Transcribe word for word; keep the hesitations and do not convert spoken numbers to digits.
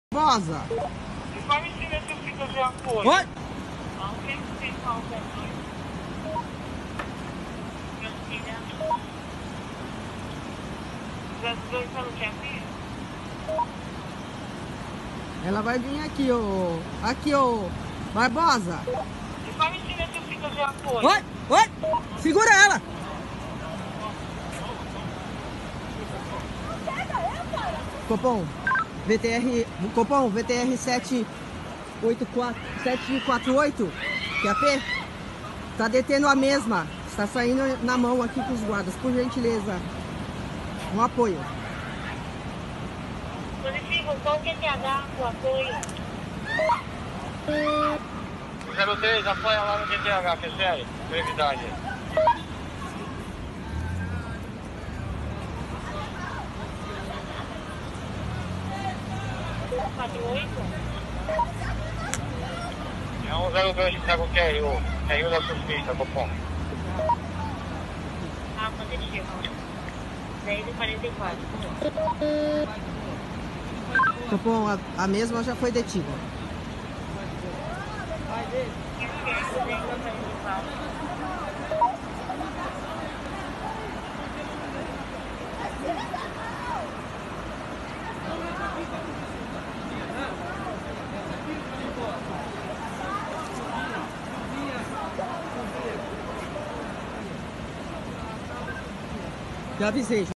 Rosa. Informe se necessita de apoio. Oi? Alguém tem qualquer coisa. Minha filha. Já dois anos que é filho? Ela vai vir aqui, ô. Aqui, ô. Barbosa. Informe se necessita de apoio. Oi? Oi? Segura ela. Copom. V T R. Copom, V T R sete oito quatro, sete quatro oito. Q A P. Tá detendo a mesma. Está saindo na mão aqui com os guardas. Por gentileza. Um apoio. Positivo, qual que é Q T H com apoio? zero três, apoia lá no Q T H, que é sério. Brevidade. quatro oito? É um zero dois que pega o Q R U. Q R U da suspeita, Copom. Ah, positivo. dez e quarenta e quatro. Copom, a, a mesma já foi detida. Já avisei.